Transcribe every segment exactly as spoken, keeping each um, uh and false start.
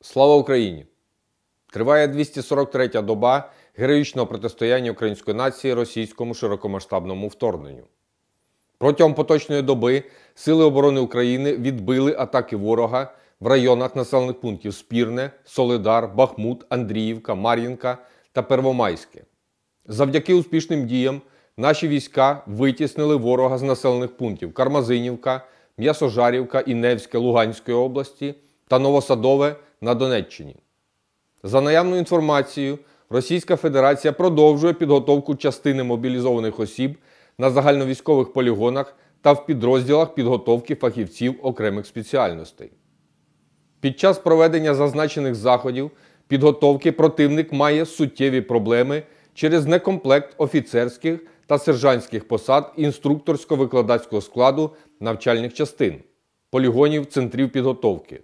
Слава Україні! Триває двісті сорок третя доба героїчного протистояння української нації російському широкомасштабному вторгненню. Протягом поточної доби Сили оборони України відбили атаки ворога в районах населених пунктів Спірне, Солидар, Бахмут, Андріївка, Мар'їнка та Первомайське. Завдяки успішним діям наші війська витіснили ворога з населених пунктів Кармазинівка, М'ясожарівка і Невське Луганської області та Новосадове на Донеччині. За наявною інформацією, Російська Федерація продовжує підготовку частини мобілізованих осіб на загальновійськових полігонах та в підрозділах підготовки фахівців окремих спеціальностей. Під час проведення зазначених заходів підготовки противник має суттєві проблеми через некомплект офіцерських та сержантських посад інструкторсько-викладацького складу навчальних частин, полігонів центрів підготовки.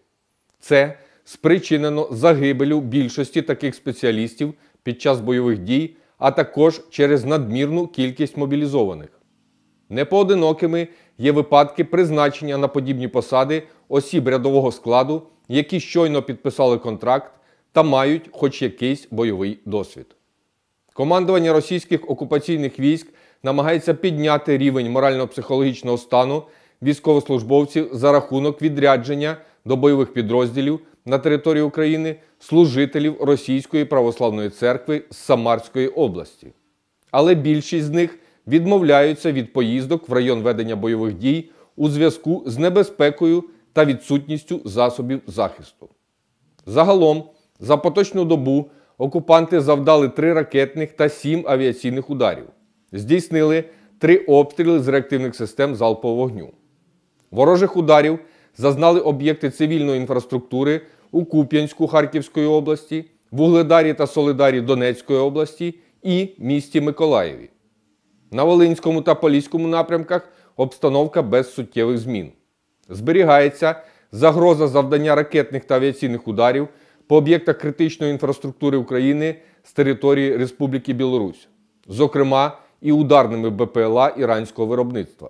Це спричинено загибелю більшості таких спеціалістів під час бойових дій, а також через надмірну кількість мобілізованих. Непоодинокими є випадки призначення на подібні посади осіб рядового складу, які щойно підписали контракт та мають хоч якийсь бойовий досвід. Командування російських окупаційних військ намагається підняти рівень морально-психологічного стану військовослужбовців за рахунок відрядження до бойових підрозділів на території України служителів Російської православної церкви з Самарської області. Але більшість з них відмовляються від поїздок в район ведення бойових дій у зв'язку з небезпекою та відсутністю засобів захисту. Загалом, за поточну добу окупанти завдали три ракетних та сім авіаційних ударів. Здійснили три обстріли з реактивних систем залпового вогню. Ворожих ударів зазнали об'єкти цивільної інфраструктури у Куп'янську Харківської області, Вугледарі та Солидарі Донецької області і місті Миколаєві. На Волинському та Поліському напрямках обстановка без суттєвих змін. Зберігається загроза завдання ракетних та авіаційних ударів по об'єктах критичної інфраструктури України з території Республіки Білорусь, зокрема і ударними Б П Л А іранського виробництва.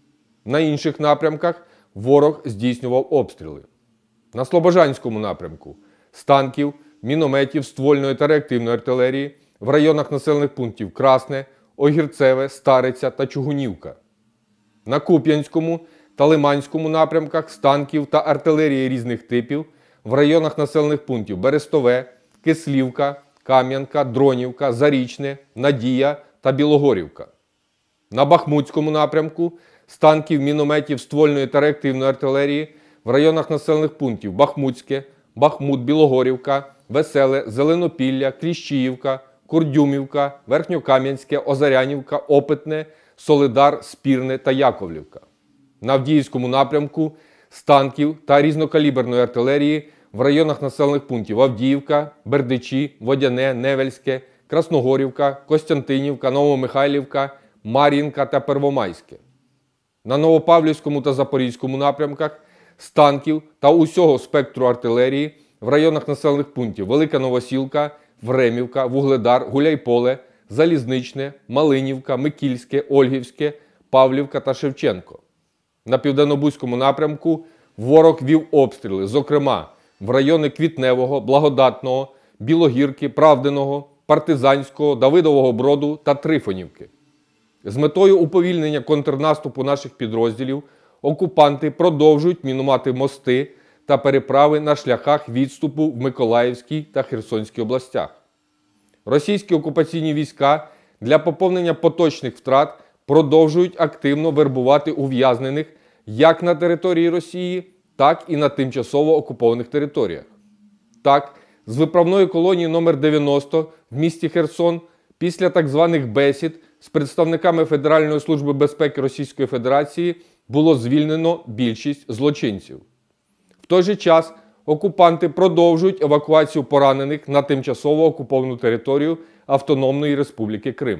На інших напрямках ворог здійснював обстріли. На Слобожанському напрямку – з танків, мінометів, ствольної та реактивної артилерії в районах населених пунктів Красне, Огірцеве, Стариця та Чугунівка. На Куп'янському та Лиманському напрямках – з танків та артилерії різних типів в районах населених пунктів Берестове, Кислівка, Кам'янка, Дронівка, Зарічне, Надія та Білогорівка. На Бахмутському напрямку – з танків, мінометів, ствольної та реактивної артилерії в районах населених пунктів Бахмутське, Бахмут, Білогорівка, Веселе, Зеленопілля, Кліщіївка, Курдюмівка, Верхньокам'янське, Озарянівка, Опитне, Солидар, Спірне та Яковлівка. На Авдіївському напрямку – з танків та різнокаліберної артилерії в районах населених пунктів Авдіївка, Бердичі, Водяне, Невельське, Красногорівка, Костянтинівка, Новомихайлівка, Мар'їнка та Первомайське. На Новопавлівському та Запорізькому напрямках – з танків та усього спектру артилерії в районах населених пунктів Велика Новосілка, Времівка, Вугледар, Гуляйполе, Залізничне, Малинівка, Микільське, Ольгівське, Павлівка та Шевченко. На Південнобузькому напрямку ворог вів обстріли, зокрема в райони Квітневого, Благодатного, Білогірки, Правдиного, Партизанського, Давидового Броду та Трифонівки. З метою уповільнення контрнаступу наших підрозділів окупанти продовжують мінувати мости та переправи на шляхах відступу в Миколаївській та Херсонській областях. Російські окупаційні війська для поповнення поточних втрат продовжують активно вербувати ув'язнених як на території Росії, так і на тимчасово окупованих територіях. Так, з виправної колонії номер дев'яносто в місті Херсон після так званих бесід з представниками Федеральної служби безпеки Російської Федерації було звільнено більшість злочинців. В той же час окупанти продовжують евакуацію поранених на тимчасово окуповану територію Автономної Республіки Крим.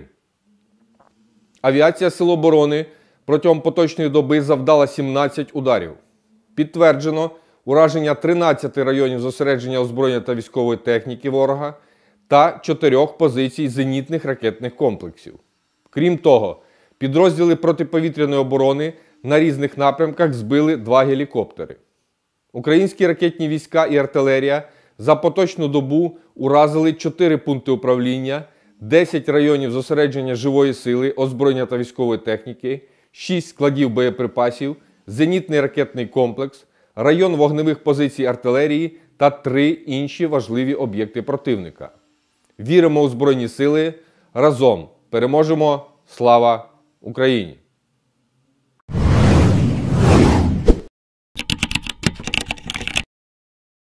Авіація Сил оборони протягом поточної доби завдала сімнадцять ударів. Підтверджено ураження тринадцяти районів зосередження озброєння та військової техніки ворога та чотирьох позицій зенітних ракетних комплексів. Крім того, підрозділи протиповітряної оборони на різних напрямках збили два гелікоптери. Українські ракетні війська і артилерія за поточну добу уразили чотири пункти управління, десять районів зосередження живої сили, озброєння та військової техніки, шість складів боєприпасів, зенітний ракетний комплекс, район вогневих позицій артилерії та три інші важливі об'єкти противника. Віримо у Збройні Сили. Разом переможемо! Слава Україні!